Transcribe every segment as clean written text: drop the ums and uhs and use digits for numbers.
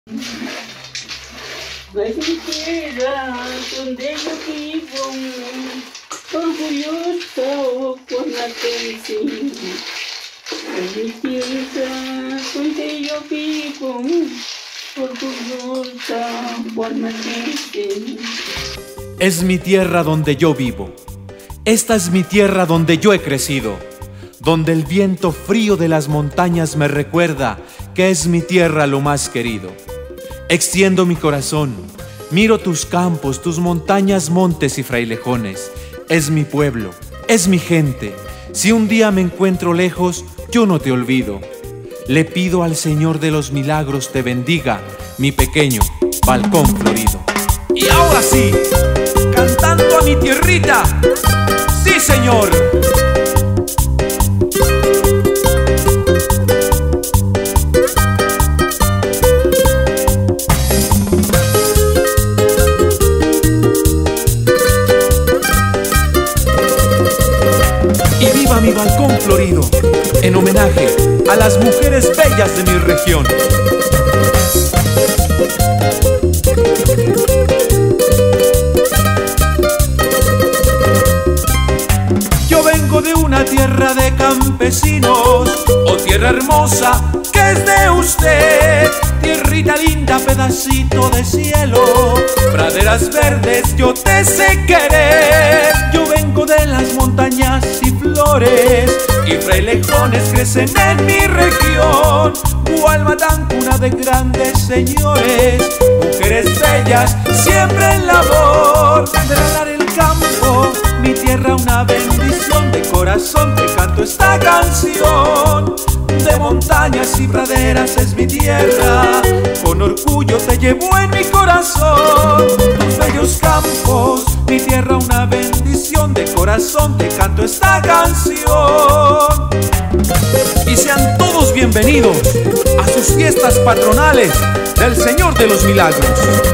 Es mi tierra donde yo vivo, orgulloso por nacer. Es mi tierra donde yo vivo, orgullosa por nacer. Es mi tierra donde yo vivo. Esta es mi tierra donde yo he crecido, donde el viento frío de las montañas me recuerda que es mi tierra lo más querido. Extiendo mi corazón, miro tus campos, tus montañas, montes y frailejones. Es mi pueblo, es mi gente. Si un día me encuentro lejos, yo no te olvido. Le pido al Señor de los milagros te bendiga, mi pequeño balcón florido. Y ahora sí, cantando a mi tierrita. ¡Sí, Señor! Y viva mi balcón florido, en homenaje a las mujeres bellas de mi región. Yo vengo de una tierra de campesinos, oh tierra hermosa que es de usted. Tierrita linda, pedacito de cielo, praderas verdes, yo te sé querer. Yo vengo de las montañas y flores, y frailejones crecen en mi región. Gualmatán, cuna de grandes señores, mujeres bellas, siempre en labor de arar el campo, mi tierra una bendición. De corazón te canto esta canción. De montañas y praderas es mi tierra, con orgullo te llevo en mi corazón. Tus bellos campos, mi tierra una bendición. De corazón te canto esta canción. Y sean todos bienvenidos a sus fiestas patronales del Señor de los Milagros.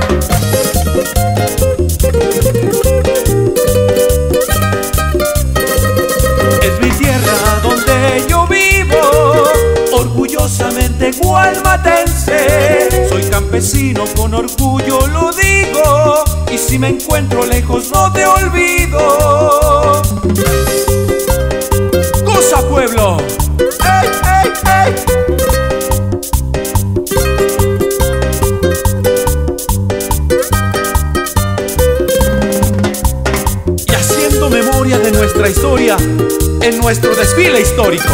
Es mi tierra donde yo vivo, orgullosamente gualmatense. Soy campesino, con orgullo lo digo, y si me encuentro lejos no te olvido. ¡Cosa, pueblo! ¡Ey, ey, ey! Y haciendo memoria de nuestra historia en nuestro desfile histórico.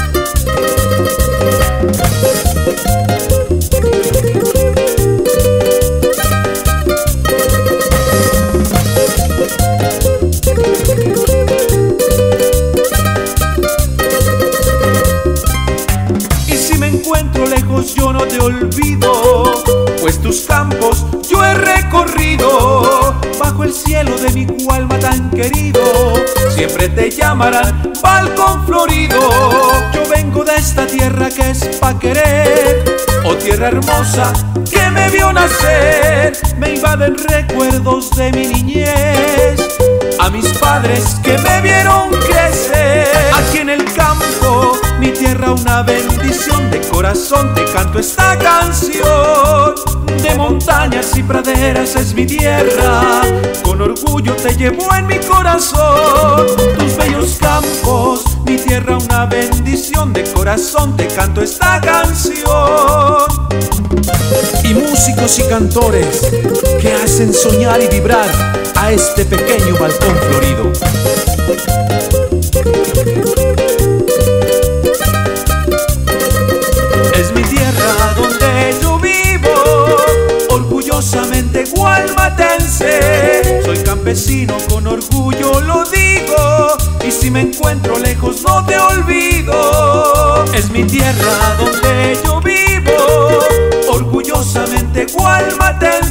Y si me encuentro lejos yo no te olvido, pues tus campos yo he recorrido. Bajo el cielo de mi Gualmatán querido, siempre te llamarán balcón florido. Yo vengo de esta tierra que es pa' querer, oh tierra hermosa que me vio nacer. Me invaden recuerdos de mi niñez, a mis padres que me vieron crecer. Aquí en el campo, mi tierra una bendición. De corazón te canto esta canción. De montañas y praderas es mi tierra, con orgullo te llevo en mi corazón. Tus bellos campos, mi tierra una bendición. De corazón te canto esta canción. Y músicos y cantores que hacen soñar y vibrar a este pequeño balcón florido. Es mi tierra donde yo vivo, orgullosamente gualmatense. Soy campesino, con orgullo lo digo, y si me encuentro lejos no te olvido. Es mi tierra donde yo vivo, orgullosamente gualmatense.